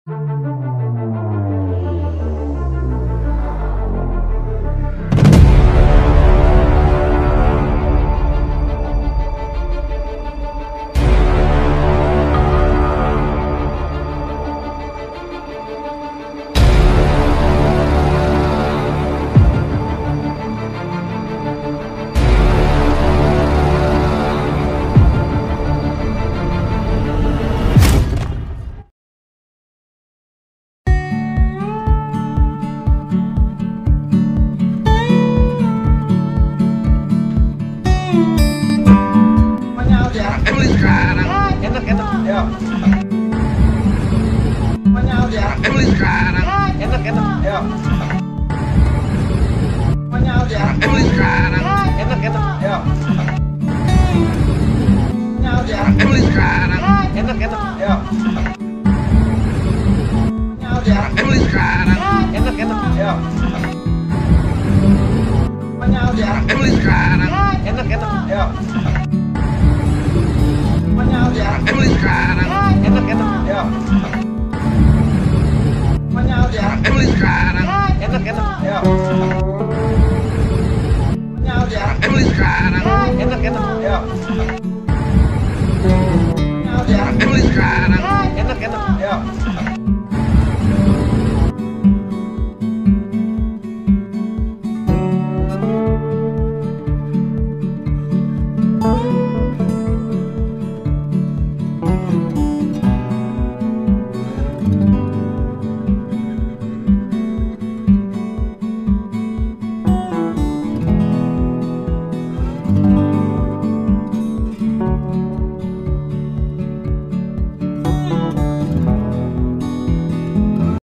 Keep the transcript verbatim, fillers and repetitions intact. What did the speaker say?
Emily sekarang enak enak ya. Emily sekarang enak enak ya. Emily sekarang enak enak ya. Emily sekarang enak enak ya. Emily sekarang enak enak ya. Emily sekarang enak enak ya. Emily sekarang enak enak ya. Emily sekarang enak enak ya. Emily sekarang enak enak